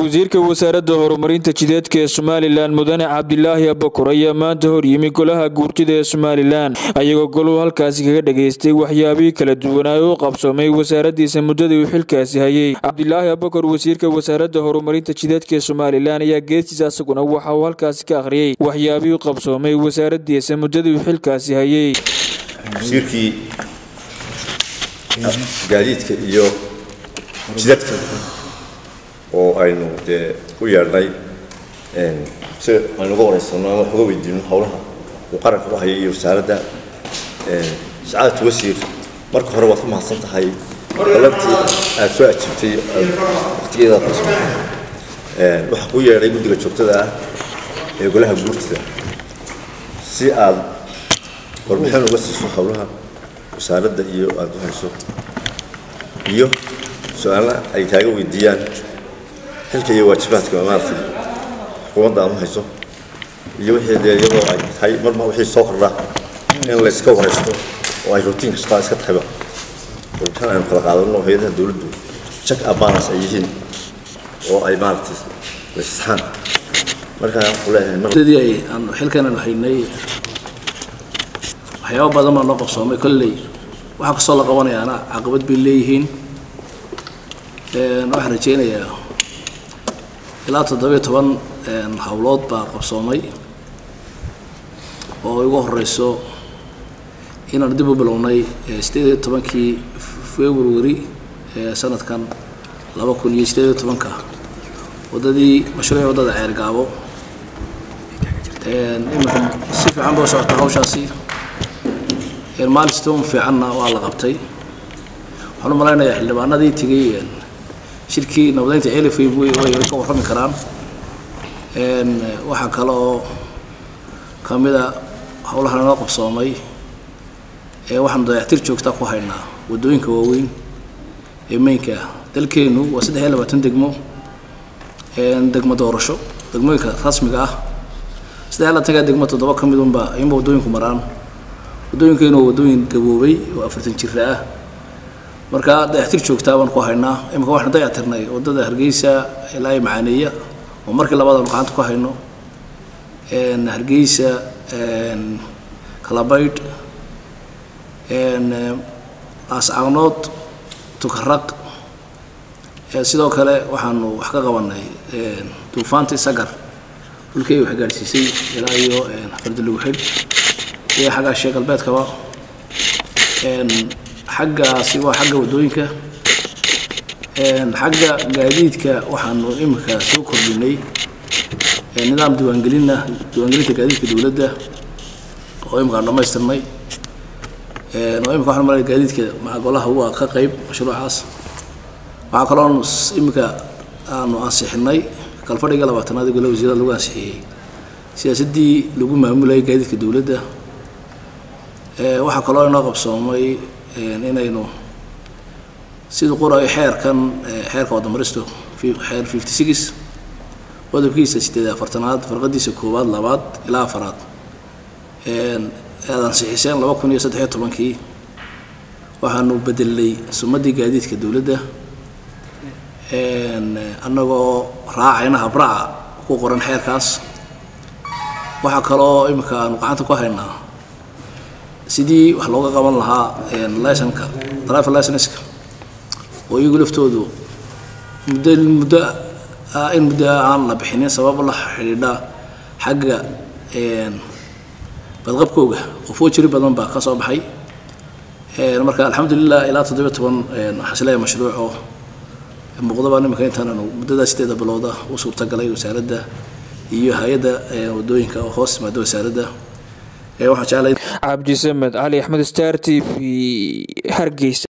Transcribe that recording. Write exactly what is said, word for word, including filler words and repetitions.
wasiirka wasaaradda horumarinta jidadka ee Somaliland Mudane Cabdilaahi Abakar ayaa maanta hor yimi golaha guurtida ee Somaliland ayagoo goluhu halkaasi kaga dhageystay waxyaabihii kala duwan oo qabsoomay wasaaraddiisa muddadii uu xilkaasi hayay. Cabdilaahi Abakar wasiirka wasaaradda horumarinta jidadka ee Somaliland ayaa geestiisa asaguna waxa uu halkaasi ka akhriyay waxyaabihii qabsoomay wasaaraddiisa muddadii uu xilkaasi hayay. wasiirkii gaadiidka iyo jidadka oo aynu de u yeernay een si aynu uga wareysano ama uga weydiino hawlaha uu qaranka u hayay iyo wasaaradda een saacad wasiir marka hore waad ku mahadsan tahay qalantii aad soo ajiibtay waqtigeeda een waxa ku yeeray guddiga joogtada ah ee golaha guurtida si aad warbixin uga siiso hawlaha wasaaradda iyo aad u hayso iyo su'aalaha ay kaaga weydiiyaan halka iyo waajibaadka maartay xukuumadda aan hayso iyo wixii deegaanka ay tahay marba wixii soo kordha in la iska wareysto oo ay routine kasta iska tahay waxaan aan kala qaadano hay'adaha dawladdu check up balance ay yihiin oo ay maartay lisxan marka aan leeyahay markii ay aan xilkan aan haynay waxyaabo badan oo qabsoomay kulli waxa ka soo la qabanayaana caqabad bil leeyihiin ee waxaan rajeynayaa ilaa toddoba iyo toban hawlood baa qabsoomay oo ugu horeyso inaan dib u bilownay sideed iyo tobankii February ee sanadkan laba kun iyo sideed iyo tobanka wadadii mashruuca wadada Ceergaabo ee imika si fiican boo socota hawshaasi ee milestone fiicanna waa la qabtay waxaan u maleynayaa xildhibaanadii tigay shirkii nabadaynta ceelifay way ka warrami karaan een waxa kale oo kamida hawlaha noo qabsoomay ee waxaan dayactir joogta ku haynaa wadooyinka waaweyn ee meynka dalkeenu waa saddex iyo labaatan degmo een degmo doorasho degmooyinka rasmiga ah saddex iyo labaatan degmo toddoba kamid un baa in wadooyinku maraan wadooyinkeenu wadooyin gaboobay oo afartan jir ah marka dayactir joogta baan ku haynaa imika waxaan dayactirnay wadada Hargeysa ilaa Macaaneeya oo markii labaad aan gacanta ku hayno een Hargeysa een Kalabayd een Ascaanood Tukaraq ee sidoo kale waxaan wax ka qabanay een Duufaantii Sagar dhulkii wax gaarsiisay ilaa iyo een Fardalugu xid iyo xaga Sheekh Galbeedkaba een xaggaasi waa xagga wadooyinka een xagga gaadiidka waxaanu imika soo kordhinay ee nidaam diiwaangelina diiwaangelinta gaadiidka dawladda oo imika dhamaystirnay ee oo imika waxaan maray gaadiidka macagolaha waa ka qayb mashruucaas waxa kale oo imika aanu ansixinay kalfadhiga labaatanaad ee golaha wasiirada lagu ansixiyay siyaasadii lagu maamulayay gaadiidka dawladda ee waxa kale oo inoo qabsoomay inaynu sidoo qoray xeerkan xeerka wadamaristo xeer fifty-six wadabkiisa sideed iyo afartanaad farqadiisa koowaad labaad ilaa afaraad een aadan sixiseen laba kun iyo saddex iyo tobankii waxaanu bedelay sumadii gaadiidka dawladda een annagoo raacayna habraaca ku qoran xeerkaas waxa kale oo imika aanu gacanta ku haynaa sidii wax looga qaban lahaa een license-ka driver license-ka oo iyagu laftoodu muddo muddo in muddo aan la bixinin sabab la xiriidha xagga een badqabkooga oo foojiri badan baa ka soo baxay een marka alxamdulillah ilaa toddoba iyo toban een xasilay mashruuc oo muqdaba nimka intaan muddada sideed bilooda oo suurtagalay wasaaradda iyo hay'adda wadooyinka oo hoos maado wasaaradda ee waxa jaalay Cabdi Samed Ali Ahmed Star T V Hargeysa.